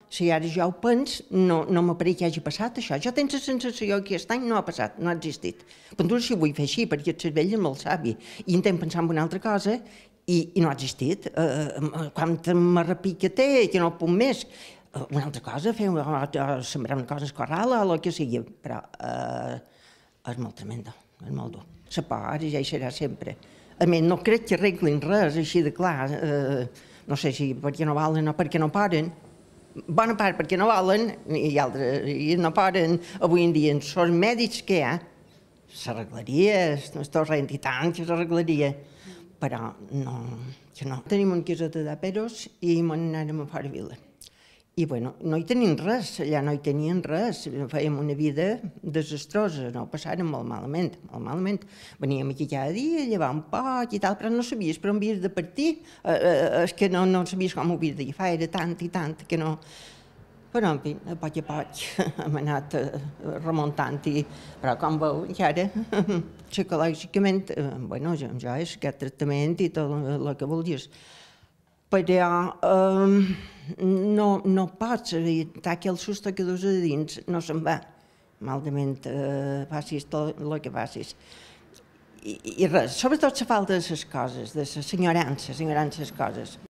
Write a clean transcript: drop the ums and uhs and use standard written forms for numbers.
si ara jo ho pens, no m'apareix que hagi passat això. Jo tinc la sensació que aquest any no ha passat, no ha existit. Però si ho vull fer així, perquè el cervell és molt savi, i intent pensar en una altra cosa, i no ha existit. Quanta marrapica té, que no puc més. Una altra cosa, sembrar una cosa escorral o el que sigui, però és molt tremendo, és molt dur. La por ara ja hi serà sempre. A més, no crec que arreglin res així de clar. No sé si perquè no volen o perquè no poden. Bona part perquè no volen i altres no poden. Avui en dia, els mèdics que hi ha, s'arreglaria, el torrent i tant que s'arreglaria, però no. Tenim un quiset de peros i m'anàrem a fora vila. I bueno, no hi tenim res, allà no hi tenien res, fèiem una vida desastrosa, no ho passàrem molt malament, molt malament. Veníem aquí cada dia, llevar un poc i tal, però no sabies per on havies de partir, és que no sabies com ho havies d'agafar, era tant i tant que no. Però, en fi, a poc hem anat remuntant, però com veu, encara, psicològicament, bueno, ja és aquest tractament i tot el que vulguis. Però no pots evitar que el susto que dus a dins no se'n va. Malament facis tot el que facis. I res, sobretot la falta de les coses, de la senyorança de les coses.